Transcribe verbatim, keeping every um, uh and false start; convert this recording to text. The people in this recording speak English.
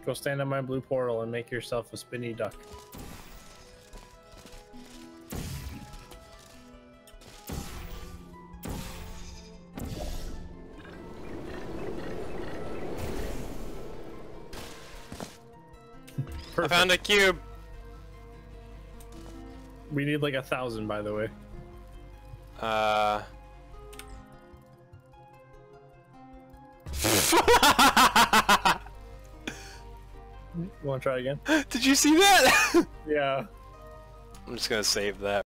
Go stand on my blue portal and make yourself a spinny duck. I found a cube. We need like a thousand, by the way. Uh. You want to try again? Did you see that? Yeah. I'm just gonna save that.